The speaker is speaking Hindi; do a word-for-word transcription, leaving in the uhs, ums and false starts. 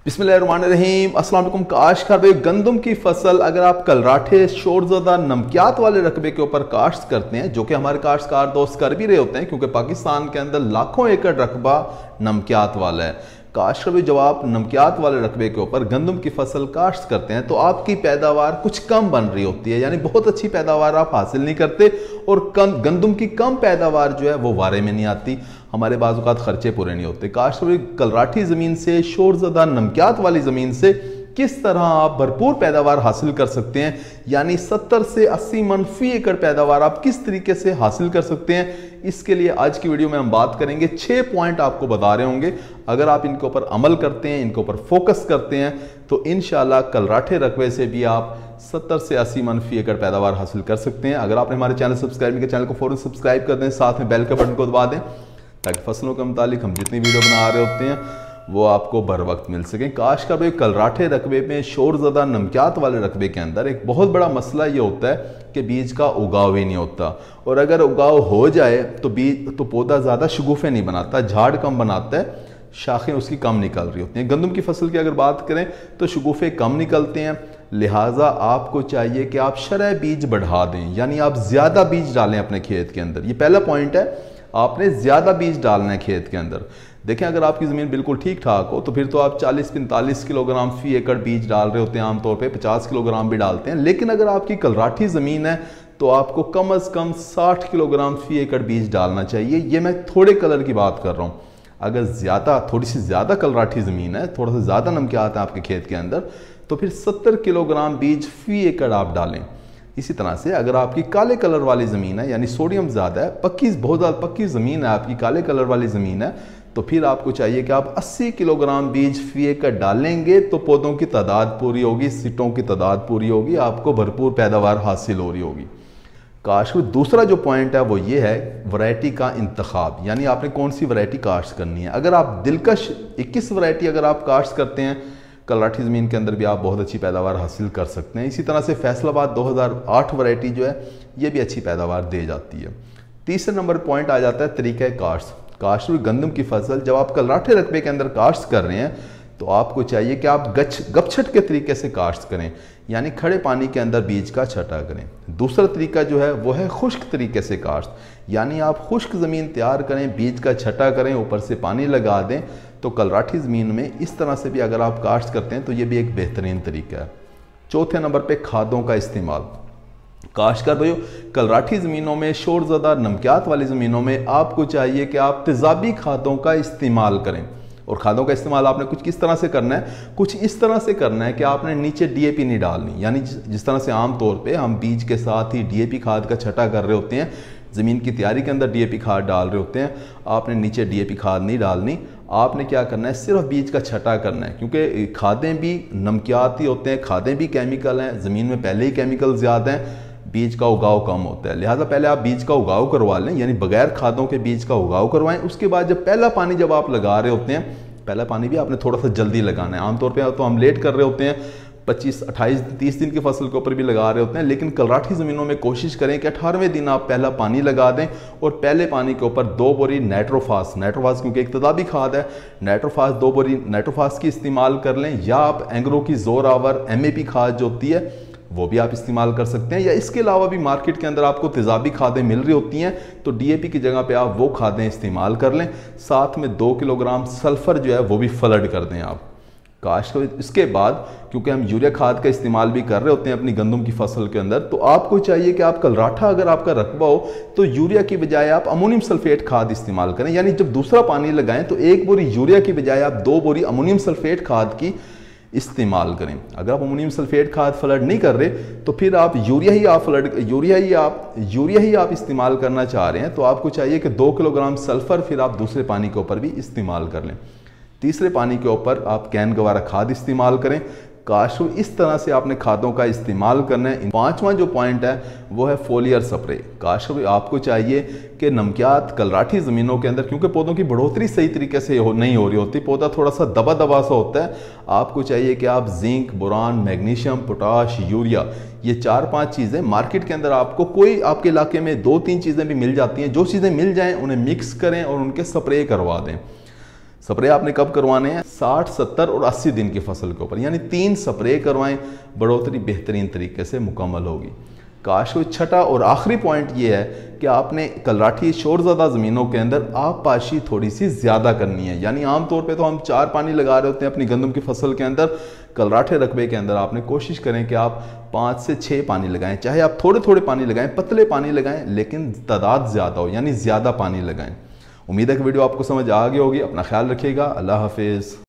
बिस्मिल्लाहिर्रहमानिर्रहीम। अस्सलाम वालेकुम। काश्तकार भाई, गंदम की फसल अगर आप कलराठे शोरज़दा नमकियात वाले रकबे के ऊपर काश्त करते हैं, जो कि हमारे काश्तकार दोस्त कर भी रहे होते हैं क्योंकि पाकिस्तान के अंदर लाखों एकड़ रकबा नमकियात वाला है। काश्तकार भाई, जब आप नमकियात वाले रकबे के ऊपर गंदम की फसल काश्त करते हैं तो आपकी पैदावार कुछ कम बन रही होती है, यानी बहुत अच्छी पैदावार आप हासिल नहीं करते और गंदम की कम पैदावार जो है वो वारे में नहीं आती। हमारे बाज़ खर्चे पूरे नहीं होते। काश्तकार भाई, कलराठी ज़मीन से, शोरज़दा नमकियात वाली ज़मीन से किस तरह आप भरपूर पैदावार हासिल कर सकते हैं, यानी सत्तर से अस्सी मन फी एकड़ पैदावार आप किस तरीके से हासिल कर सकते हैं, इसके लिए आज की वीडियो में हम बात करेंगे। छह पॉइंट आपको बता रहे होंगे, अगर आप इनके ऊपर अमल करते हैं, इनके ऊपर फोकस करते हैं तो इंशाल्लाह कलराठे रकबे से भी आप सत्तर से अस्सी मन फी एकड़ पैदावार हासिल कर सकते हैं। अगर आपने हमारे चैनल सब्सक्राइब नहीं किया, चैनल को फौरन सब्सक्राइब कर दें, साथ में बेल के बटन को दबा दें ताकि फसलों के मुतालिक हम जितनी वीडियो बना रहे होते हैं वो आपको बर वक्त मिल सके। काश्तकार भाई, कलराठे रकबे में, शोरज़दा नमकियात वाले रकबे के अंदर एक बहुत बड़ा मसला ये होता है कि बीज का उगाव ही नहीं होता, और अगर उगाव हो जाए तो बीज तो पौधा ज़्यादा शगुफे नहीं बनाता, झाड़ कम बनाता है, शाखें उसकी कम निकल रही होती हैं। गंदम की फसल की अगर बात करें तो शगुफे कम निकलते हैं, लिहाजा आपको चाहिए कि आप शरह बीज बढ़ा दें, यानी आप ज़्यादा बीज डालें अपने खेत के अंदर। ये पहला पॉइंट है, आपने ज़्यादा बीज डालना है खेत के अंदर। देखें, अगर आपकी ज़मीन बिल्कुल ठीक ठाक हो तो फिर तो आप चालीस पैंतालीस किलोग्राम फी एकड़ बीज डाल रहे होते हैं, आमतौर पे पचास किलोग्राम भी डालते हैं। लेकिन अगर आपकी कलराठी ज़मीन है तो आपको कम अज़ कम साठ किलोग्राम फी एकड़ बीज डालना चाहिए। ये मैं थोड़े कलर की बात कर रहा हूँ। अगर ज़्यादा, थोड़ी सी ज़्यादा कलराठी ज़मीन है, थोड़ा सा ज़्यादा नमकियात है आपके खेत के अंदर, तो फिर सत्तर किलोग्राम बीज फी एकड़ आप डालें। इसी तरह से अगर आपकी काले कलर वाली ज़मीन है, यानी सोडियम ज़्यादा है, पक्की बहुत ज़्यादा पक्की ज़मीन है आपकी, काले कलर वाली ज़मीन है, तो फिर आपको चाहिए कि आप अस्सी किलोग्राम बीज फी एकड़ डालेंगे तो पौधों की तादाद पूरी होगी, सीटों की तादाद पूरी होगी, आपको भरपूर पैदावार हासिल हो रही होगी। काश्त दूसरा जो पॉइंट है वो ये है वैरायटी का इंतखाब, यानी आपने कौन सी वैरायटी काश्त करनी है। अगर आप दिलकश इक्कीस वैरायटी अगर आप काश्त करते हैं कलराठी ज़मीन के अंदर भी आप बहुत अच्छी पैदावार हासिल कर सकते हैं। इसी तरह से फैसलाबाद दो हज़ार आठ वैरायटी जो है ये भी अच्छी पैदावार दे जाती है। तीसरे नंबर पॉइंट आ जाता है तरीक़ा काश्त। काश्त गंदम की फसल जब आप कलराठे रकबे के अंदर काश्त कर रहे हैं तो आपको चाहिए कि आप गच गपछट के तरीके से काश्त करें, यानी खड़े पानी के अंदर बीज का छटा करें। दूसरा तरीका जो है वो है खुश्क तरीके से काश्त, यानी आप खुश्क ज़मीन तैयार करें, बीज का छटा करें, ऊपर से पानी लगा दें। तो कलराठी ज़मीन में इस तरह से भी अगर आप काश्त करते हैं तो ये भी एक बेहतरीन तरीका है। चौथे नंबर पे खादों का इस्तेमाल। काश्तकार भाइयों, कलराठी ज़मीनों में, शोरज़दा नमकियात वाली ज़मीनों में आपको चाहिए कि आप तेज़ाबी खादों का इस्तेमाल करें। और खादों का इस्तेमाल आपने कुछ किस तरह से करना है, कुछ इस तरह से करना है कि आपने नीचे डीएपी नहीं डालनी, यानी जिस तरह से आम तौर पे हम बीज के साथ ही डीएपी खाद का छटा कर रहे होते हैं, ज़मीन की तैयारी के अंदर डीएपी खाद डाल रहे होते हैं, आपने नीचे डीएपी खाद नहीं डालनी। आपने क्या करना है, सिर्फ बीज का छटा करना है, क्योंकि खादें भी नमकियात ही होते हैं, खादें भी केमिकल हैं, ज़मीन में पहले ही केमिकल ज़्यादा हैं, बीज का उगाव कम होता है। लिहाजा पहले आप बीज का उगाव करवा लें, यानी बगैर खादों के बीज का उगाव करवाएं। उसके बाद जब पहला पानी जब आप लगा रहे होते हैं, पहला पानी भी आपने थोड़ा सा जल्दी लगाना है। आमतौर पे तो हम लेट कर रहे होते हैं, पच्चीस अट्ठाईस तीस दिन की फसल के ऊपर भी लगा रहे होते हैं, लेकिन कलराठी ज़मीनों में कोशिश करें कि अठारहवें दिन आप पहला पानी लगा दें और पहले पानी के ऊपर दो बोरी नाइट्रोफास, नाइट्रोफास क्योंकि एक तदाबी खाद है, नाइट्रोफास दो बोरी नाइट्रोफास की इस्तेमाल कर लें, या आप एंग्रो की जोरावर एम ए पी खाद जो होती है वो भी आप इस्तेमाल कर सकते हैं, या इसके अलावा भी मार्केट के अंदर आपको तेज़ाबी खादें मिल रही होती हैं तो डीएपी की जगह पे आप वो खादें इस्तेमाल कर लें। साथ में दो किलोग्राम सल्फ़र जो है वो भी फ्लड कर दें आप काश्त। इसके बाद क्योंकि हम यूरिया खाद का इस्तेमाल भी कर रहे होते हैं अपनी गंदम की फसल के अंदर, तो आपको चाहिए कि आप कलराठा अगर आपका रकबा हो तो यूरिया की बजाय आप अमोनियम सल्फेट खाद इस्तेमाल करें, यानी जब दूसरा पानी लगाएं तो एक बोरी यूरिया की बजाय आप दो बोरी अमोनियम सल्फेट खाद की इस्तेमाल करें। अगर आप अमोनियम सल्फेट खाद फ्लड नहीं कर रहे तो फिर आप यूरिया ही आप फ्लड यूरिया ही आप यूरिया ही आप इस्तेमाल करना चाह रहे हैं, तो आपको चाहिए कि दो किलोग्राम सल्फ़र फिर आप दूसरे पानी के ऊपर भी इस्तेमाल कर लें। तीसरे पानी के ऊपर आप कैन गवारा खाद इस्तेमाल करें। काशु इस तरह से आपने खादों का इस्तेमाल करना है। पांचवा जो पॉइंट है वो है फोलियर स्प्रे। काशु आपको चाहिए कि नमकियात कलराठी ज़मीनों के अंदर, क्योंकि पौधों की बढ़ोतरी सही तरीके से हो, नहीं हो रही होती, पौधा थोड़ा सा दबा दबा सा होता है, आपको चाहिए कि आप zinc, boron, magnesium, potash, urea, ये चार पांच चीज़ें मार्केट के अंदर आपको कोई आपके इलाके में दो तीन चीज़ें भी मिल जाती हैं, जो चीज़ें मिल जाएँ उन्हें मिक्स करें और उनके स्प्रे करवा दें। स्प्रे आपने कब करवाने हैं? साठ, सत्तर और अस्सी दिन की फसल के ऊपर, यानी तीन स्प्रे करवाएं, बढ़ोतरी बेहतरीन तरीके से मुकम्मल होगी। काश कोई छठा और आखिरी पॉइंट ये है कि आपने कलराठी शोरज़दा ज़मीनों के अंदर आब पाशी थोड़ी सी ज़्यादा करनी है। यानी आमतौर पे तो हम चार पानी लगा रहे होते हैं अपनी गंदम की फसल के अंदर, कलराठे रकबे के अंदर आपने कोशिश करें कि आप पाँच से छः पानी लगाएं, चाहे आप थोड़े थोड़े पानी लगाएं, पतले पानी लगाएं, लेकिन तादाद ज़्यादा हो, यानी ज़्यादा पानी लगाएं। उम्मीद है कि वीडियो आपको समझ आ गई होगी। अपना ख्याल रखिएगा। अल्लाह हाफिज़।